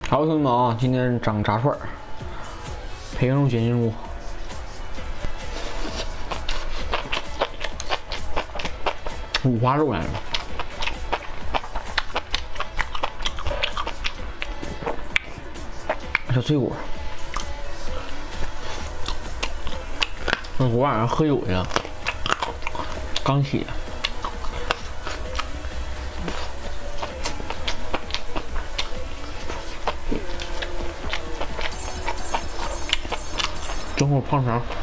好，同学们啊，今天长炸串儿，培根肉卷心猪，五花肉来着，小脆骨。我晚上喝酒去了，刚起。 等会儿胖啥？